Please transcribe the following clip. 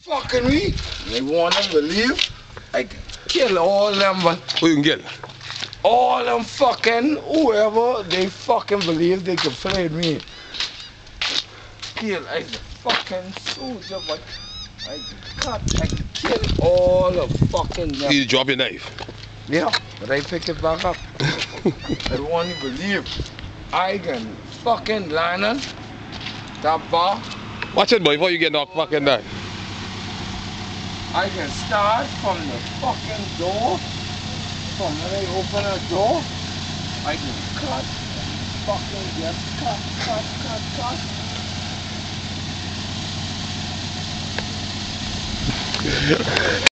fucking me. They want them to leave. I can kill all them, but Who you can kill? all them fucking whoever they fucking believe they can play me. Kill as a fucking soldier, but I can cut, I can kill all the fucking them. You drop your knife. Yeah, but I pick it back up. I won't even believe I can fucking land on that bar. Watch it, boy, before you get knocked fucking down. I can start from the fucking door. From when I open a door, I can cut, fucking just cut.